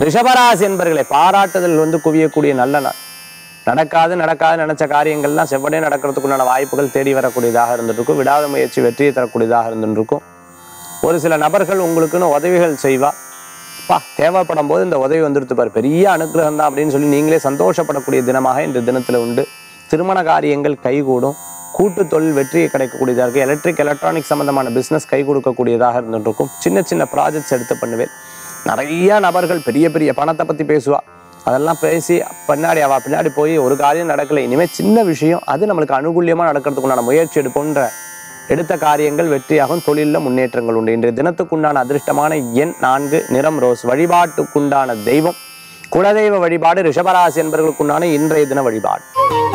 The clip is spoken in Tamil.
ரிஷபராசி என்பர்களை பாராட்டுதல் குவியக்கூடிய நல்ல நாள். நடக்காது நினைச்ச காரியங்கள்லாம் செவ்வனே நடக்கிறதுக்குண்டான வாய்ப்புகள் தேடி வரக்கூடியதாக இருந்துருக்கும். விடாத முயற்சி வெற்றியை தரக்கூடியதாக இருந்துருக்கும். ஒரு சில நபர்கள் உங்களுக்குன்னு உதவிகள் செய்வா. தேவைப்படும் போது இந்த உதவி வந்துடுத்து பாரு, பெரிய அனுகிரகம் தான் அப்படின்னு சொல்லி நீங்களே சந்தோஷப்படக்கூடிய தினமாக இந்த தினத்துல உண்டு. திருமண காரியங்கள் கைகூடும். கூட்டு தொழில் வெற்றியை கிடைக்கக்கூடியதாக இருக்கு. எலக்ட்ரானிக் சம்பந்தமான பிசினஸ் கை கொடுக்கக்கூடியதாக இருந்துருக்கும். சின்ன சின்ன ப்ராஜெக்ட்ஸ் எடுத்து பண்ணுவேன். நிறைய நபர்கள் பெரிய பெரிய பணத்தை பத்தி பேசுவா. அதெல்லாம் பேசி பின்னாடி போய் ஒரு காரியம் நடக்கலை, இனிமேல் சின்ன விஷயம் அது நம்மளுக்கு அனுகூலியமாக நடக்கிறதுக்குண்டான முயற்சி எடுப்போன்ற எடுத்த காரியங்கள் வெற்றியாகும். தொழிலில் முன்னேற்றங்கள் உண்டு. இன்றைய தினத்துக்குண்டான அதிர்ஷ்டமான எண் 4, நிறம் ரோஸ். வழிபாட்டுக்குண்டான தெய்வம் குலதெய்வ வழிபாடு. ரிஷபராசி என்பவர்களுக்குண்டான இன்றைய தின வழிபாடு.